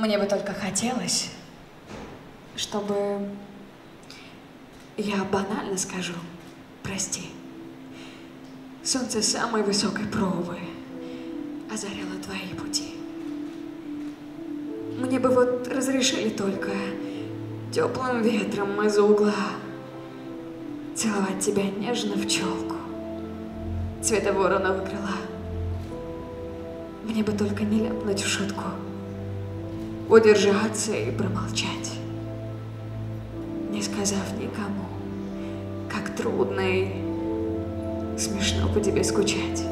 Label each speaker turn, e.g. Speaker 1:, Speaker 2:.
Speaker 1: Мне бы только хотелось, чтобы... Я банально скажу, прости. Солнце самой высокой пробы озарило твои пути. Мне бы вот разрешили только теплым ветром из угла целовать тебя нежно в челку цвета вороного крыла. Мне бы только не ляпнуть в шутку, удержаться и промолчать, не сказав никому, как трудно и смешно по тебе скучать.